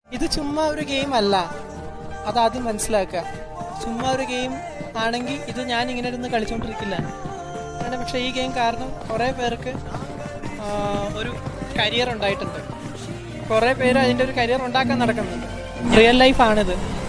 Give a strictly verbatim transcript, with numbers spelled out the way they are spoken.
ഇത് ചുമ്മാ ഒരു ഗെയിം അല്ല, അതാദ്യം മനസ്സിലാക്കുക. ചുമ്മാ ഒരു ഗെയിം ആണെങ്കിൽ ഇത് ഞാൻ ഇങ്ങനെ ഇരുന്ന് കളിച്ചുകൊണ്ടിരിക്കില്ല. അങ്ങനെ പക്ഷേ ഈ ഗെയിം കാരണം കുറേ പേർക്ക് ഒരു കരിയർ ഉണ്ടായിട്ടുണ്ട്. കുറേ പേര് അതിൻ്റെ ഒരു കരിയർ ഉണ്ടാക്കാൻ നടക്കുന്നുണ്ട്. റിയൽ ലൈഫാണിത്.